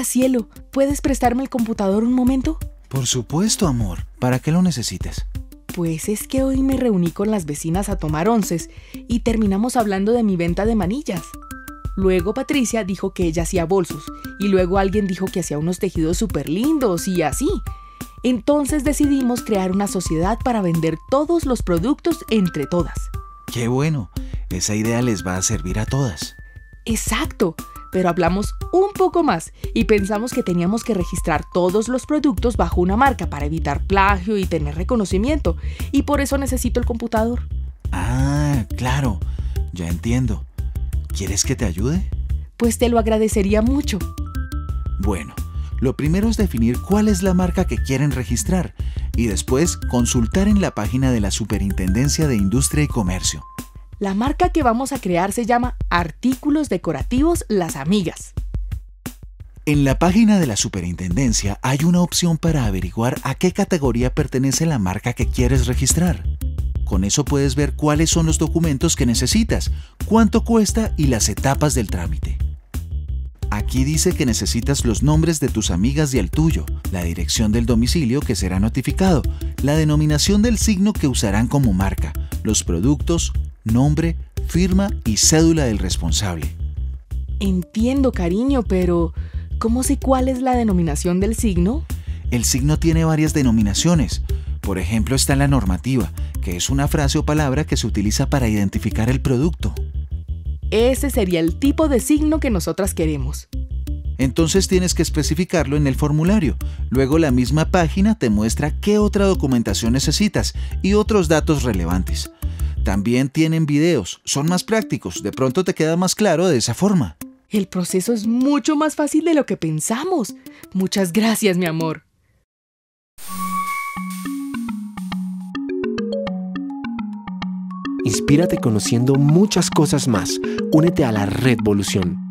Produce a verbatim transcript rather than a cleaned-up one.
Hola, cielo. ¿Puedes prestarme el computador un momento? Por supuesto, amor. ¿Para qué lo necesitas? Pues es que hoy me reuní con las vecinas a tomar onces y terminamos hablando de mi venta de manillas. Luego Patricia dijo que ella hacía bolsos y luego alguien dijo que hacía unos tejidos súper lindos y así. Entonces decidimos crear una sociedad para vender todos los productos entre todas. ¡Qué bueno! Esa idea les va a servir a todas. Exacto, pero hablamos un poco más y pensamos que teníamos que registrar todos los productos bajo una marca para evitar plagio y tener reconocimiento, y por eso necesito el computador. Ah, claro, ya entiendo. ¿Quieres que te ayude? Pues te lo agradecería mucho. Bueno, lo primero es definir cuál es la marca que quieren registrar y después consultar en la página de la Superintendencia de Industria y Comercio. La marca que vamos a crear se llama Artículos Decorativos Las Amigas. En la página de la Superintendencia hay una opción para averiguar a qué categoría pertenece la marca que quieres registrar. Con eso puedes ver cuáles son los documentos que necesitas, cuánto cuesta y las etapas del trámite. Aquí dice que necesitas los nombres de tus amigas y el tuyo, la dirección del domicilio que será notificado, la denominación del signo que usarán como marca, los productos, nombre, firma y cédula del responsable. Entiendo, cariño, pero ¿cómo sé cuál es la denominación del signo? El signo tiene varias denominaciones. Por ejemplo, está en la normativa, que es una frase o palabra que se utiliza para identificar el producto. Ese sería el tipo de signo que nosotras queremos. Entonces tienes que especificarlo en el formulario. Luego la misma página te muestra qué otra documentación necesitas y otros datos relevantes. También tienen videos, son más prácticos, de pronto te queda más claro de esa forma. El proceso es mucho más fácil de lo que pensamos. Muchas gracias, mi amor. Inspírate conociendo muchas cosas más. Únete a la Redvolución.